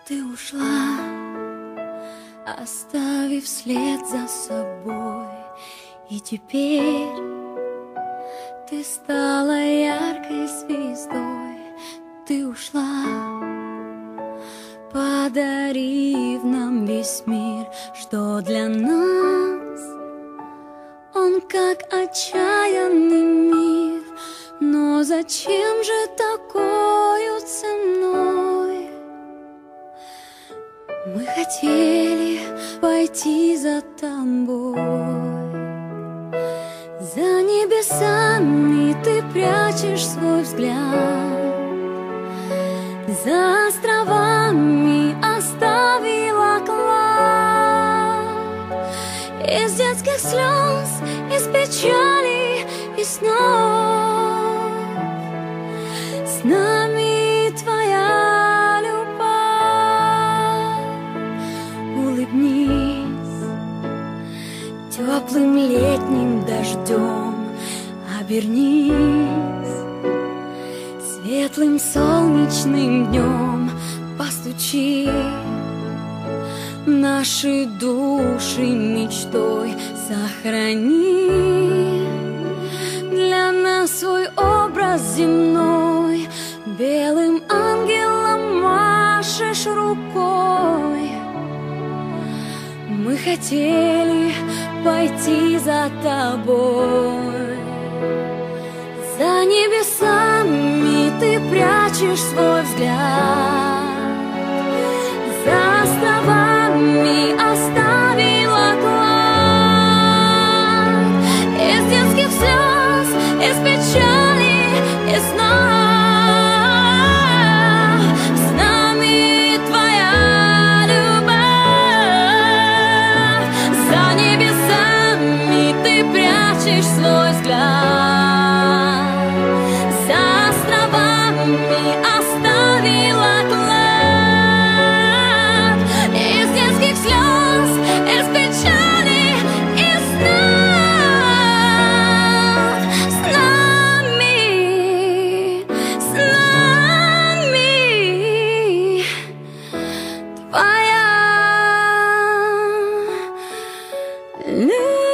Ты ушла, оставив след за собой, и теперь ты стала яркой звездой. Ты ушла, подарив нам весь мир, что для нас он как отчаянный мир. Но зачем же такою ценой? Мы хотели пойти за тобой. За небесами ты прячешь свой взгляд, за островами оставила клад. Из детских слез, из печали и снов с нами твоя любовь. Улыбнись теплым летним дождем, обернись светлым солнечным днем. Постучи наши души мечтой, сохрани для нас свой образ земной. Белым ангелом машешь рукой. Мы хотели пойти за тобой. За небесами ты прячешь свой взгляд, за островами оставила клад. Из детских слез, из печали и снов с нами твоя любовь. За небесами ты прячешь свой взгляд, за островами оставила клад. Из детских слез, из печали и снов с нами твоя любовь.